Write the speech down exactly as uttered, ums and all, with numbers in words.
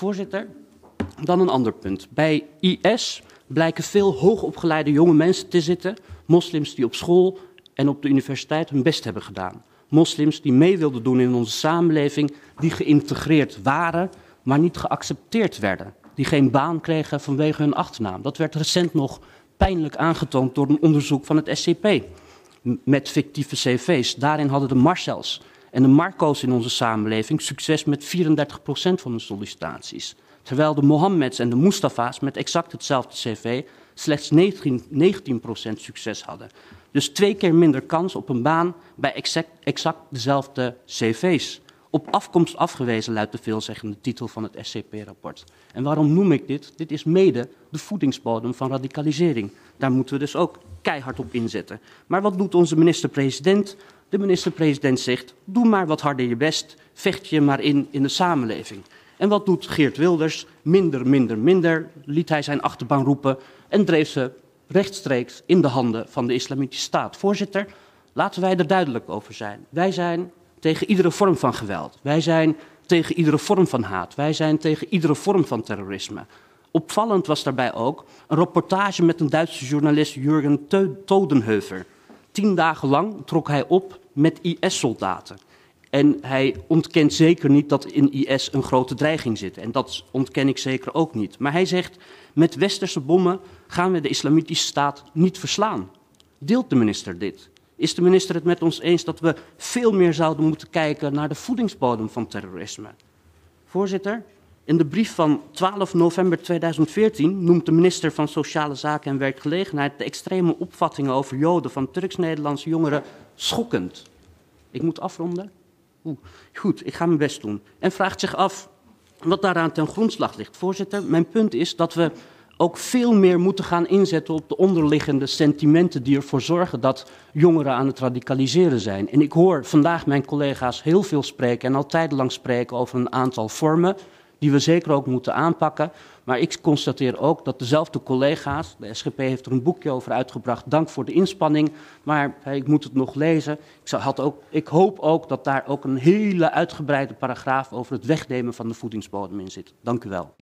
Voorzitter, dan een ander punt. Bij I S blijken veel hoogopgeleide jonge mensen te zitten, moslims die op school en op de universiteit hun best hebben gedaan. Moslims die mee wilden doen in onze samenleving, die geïntegreerd waren, maar niet geaccepteerd werden. Die geen baan kregen vanwege hun achternaam. Dat werd recent nog pijnlijk aangetoond door een onderzoek van het S C P met fictieve cv's. Daarin hadden de Marcels en de Marco's in onze samenleving succes met vierendertig procent van de sollicitaties. Terwijl de Mohammeds en de Mustafa's met exact hetzelfde cv slechts negentien procent succes hadden. Dus twee keer minder kans op een baan bij exact, exact dezelfde cv's. Op afkomst afgewezen luidt de veelzeggende titel van het S C P-rapport. En waarom noem ik dit? Dit is mede de voedingsbodem van radicalisering. Daar moeten we dus ook keihard op inzetten. Maar wat doet onze minister-president? De minister-president zegt, doe maar wat harder je best, vecht je maar in in de samenleving. En wat doet Geert Wilders? Minder, minder, minder, liet hij zijn achterban roepen en dreef ze rechtstreeks in de handen van de Islamitische Staat. Voorzitter, laten wij er duidelijk over zijn. Wij zijn tegen iedere vorm van geweld. Wij zijn tegen iedere vorm van haat. Wij zijn tegen iedere vorm van terrorisme. Opvallend was daarbij ook een reportage met een Duitse journalist Jürgen Todenhöfer. Tien dagen lang trok hij op met I S-soldaten. En hij ontkent zeker niet dat in I S een grote dreiging zit. En dat ontken ik zeker ook niet. Maar hij zegt, met westerse bommen gaan we de Islamitische Staat niet verslaan. Deelt de minister dit? Is de minister het met ons eens dat we veel meer zouden moeten kijken naar de voedingsbodem van terrorisme? Voorzitter, in de brief van twaalf november tweeduizend veertien noemt de minister van Sociale Zaken en Werkgelegenheid de extreme opvattingen over Joden van Turks-Nederlandse jongeren schokkend. Ik moet afronden? Oeh, goed, ik ga mijn best doen. En vraagt zich af wat daaraan ten grondslag ligt. Voorzitter, mijn punt is dat we ook veel meer moeten gaan inzetten op de onderliggende sentimenten die ervoor zorgen dat jongeren aan het radicaliseren zijn. En ik hoor vandaag mijn collega's heel veel spreken en al tijdenlang spreken over een aantal vormen die we zeker ook moeten aanpakken. Maar ik constateer ook dat dezelfde collega's, de S G P heeft er een boekje over uitgebracht, dank voor de inspanning, maar hey, ik moet het nog lezen. Ik, zou, had ook, ik hoop ook dat daar ook een hele uitgebreide paragraaf over het wegnemen van de voedingsbodem in zit. Dank u wel.